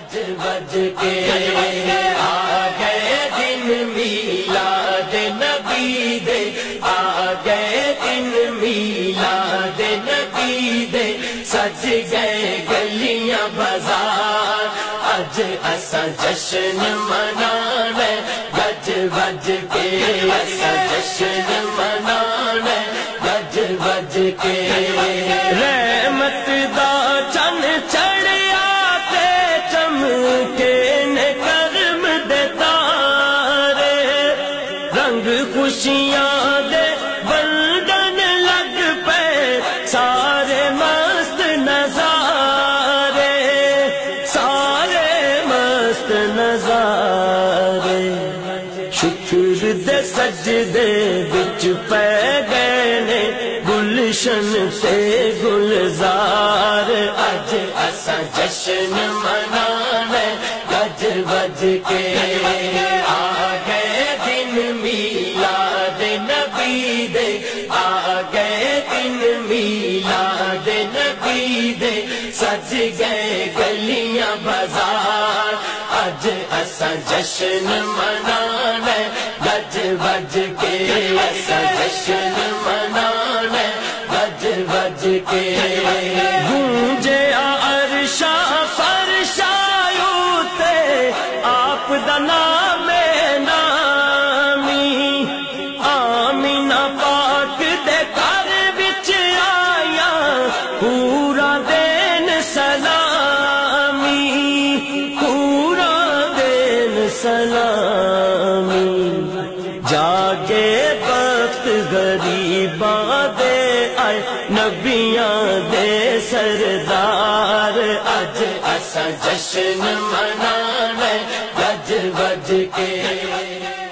گج بج کے آ گئے دن میلاد نبی دے، آ گئے دن میلاد نبی دے، سج گئے گلیاں بازار، اج اساں جشن منانا گج بج کے، اساں جشن منانا گج بج کے۔ رحمت دا چن چڑھیا تے چمکے نے کرم دے تارے، رنگ خوشیاں دے بندن لگ پے، سارے مست نظارے، سارے مست نظارے، شکر دے سجدے وچ پے گئے نے گلشن تے گلزار، اج اساں جشن منانا گج بج کے، آ گئے دن میلاد نبی دے، آ گئے دن میلاد نبی دے، سج گئے گلیاں بازار، اج اساں جشن منانا گج بج کے، اساں جشن منانا گج بج کے۔ گونجے عرشا فرشاں تے آپ دا نام نامی، آمینہ پاک دے گھر وچ آیا پورا دین سلامی، پورا دین سلامی، جاگے وقت غریباں دے آئے نبیاں دے سردار، اج اساں جشن منانا گج بج کے۔